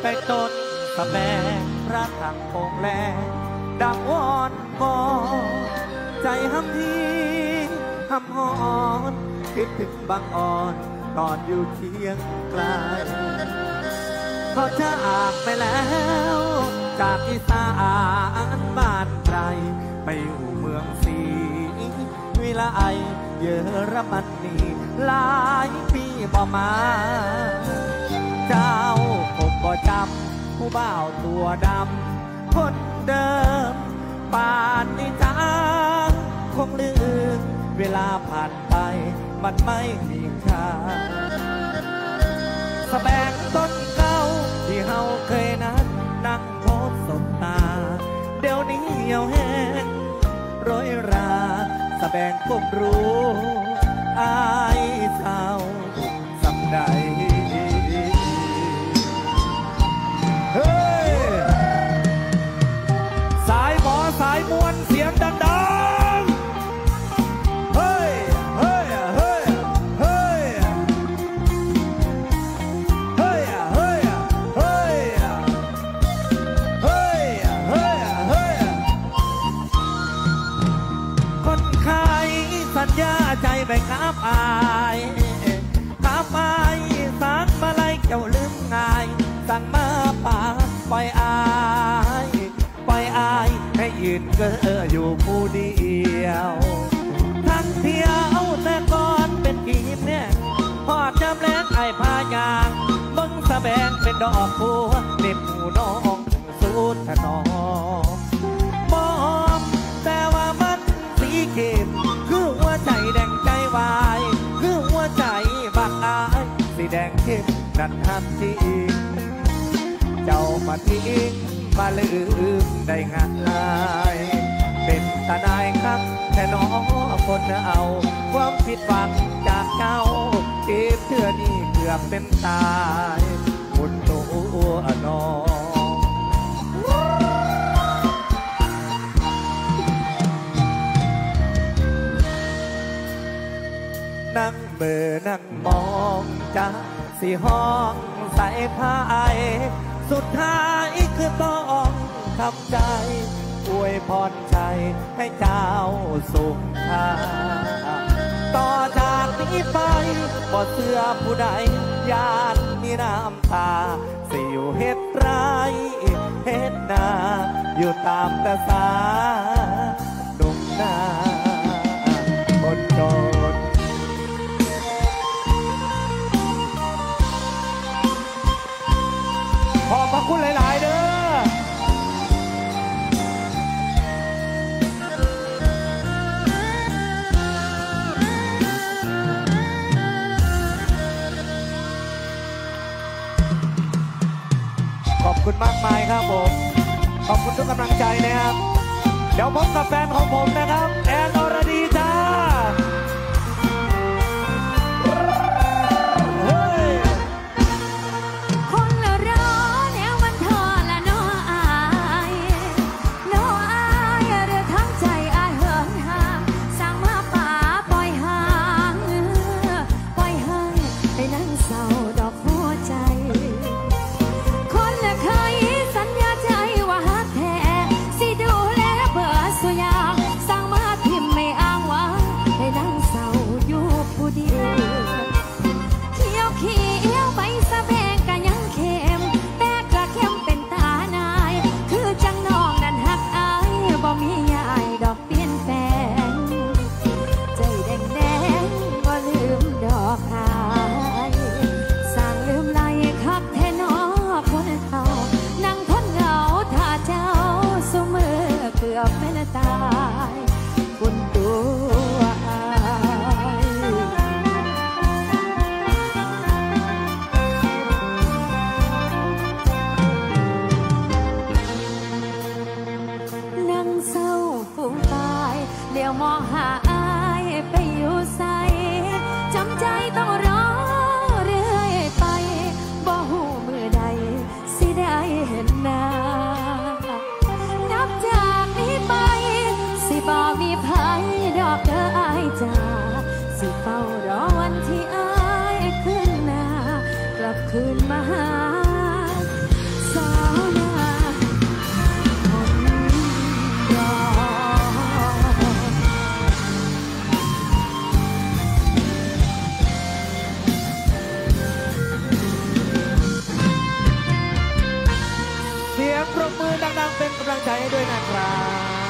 ไปต้นสะแบงรักหักโป่งแลดังวอนบอใจห้ำทีห้ำหอนคิดถึงบางอ่อนตอนอยู่เคียงไกลเขาจะจากไปแล้วจากอีสานบ้านไกลไปอยู่เมืองศรีวิไลเยอรมนีหลายปีบ่มาเจ้าคงบ่จำผู้บ่าวตัวดำคนเดิมป่านนี้จางคงลืมเวลาผ่านไปมันไม่มีค่าสะแบงต้นเก่าที่เฮาเคยนัดนั่งโพสสบตาเดี๋ยวนี้เหี่ยวแห้งโรยราสะแบงพวกรู้อายเศร้าสำใดเฮ้ยสายหมอสายมวนเสียงดังๆเฮ้ยเฮ้ยเฮ้ยเฮ้ยเฮ้ยเฮ้ยเฮ้ยเฮ้ยเฮ้ยเฮ้ยคนขายสัญญาใจไม่ขับอายขับอายสั่งมาไล่เจ้าลืมง่ายสั่งมาป่าปล่อยอายปล่อยอายให้ยืนเก้ออยู่ผู้เดียวทั้งเที่ยวแต่ก่อนเป็นกีบเนี่ยพอจำแรงไอ้พายางมึงสะแบงเป็นดอกบัวเด็บหูน้องสูดถนอมอมแต่ว่ามันสีเข็มคือหัวใจแดงใจวายคือหัวใจบักอายสีแดงเข้มนั่นทับจริงเจ้ามาทิ้งมาลืมได้ง่ายเป็นตาได้ครับแค่น้องคนเอาความผิดหวังจากเจ้าเก็บเธอนี่เกือบเป็นตายคุณตัวน้องนั่งเบื่อนั่งมองจากสีห้องใส่ผ้าไอสุดท้ายคือต้องทำใจอวยพรใจให้เจ้าสุขทาต่อจากนี้ไปบ่เสื้อผู้ใดญาติมีน้ำตาสิอยู่เฮ็ดไรเฮ็ดนาอยู่ตามภาษาหนุ่มนาคนโดนขอบพระคุณหลายๆเด้อขอบคุณมากมายครับผมขอบคุณทุกกำลังใจนะครับเดี๋ยวพบกับแฟนของผมนะครับแอนอรดีจ้ามองหาอายไปอยู่ใสจำใจต้องรอเรื่อยไปบ่หูมือใดสิได้เห็นหน้านับจากนี้ไปสิบ่มีภัยดอกเด้ออายจ้าสิเฝ้ารอวันที่อายขึ้นหน้ากลับคืนมาหายงปรบมือดังๆเป็นกำลังใจให้ด้วยนะครับ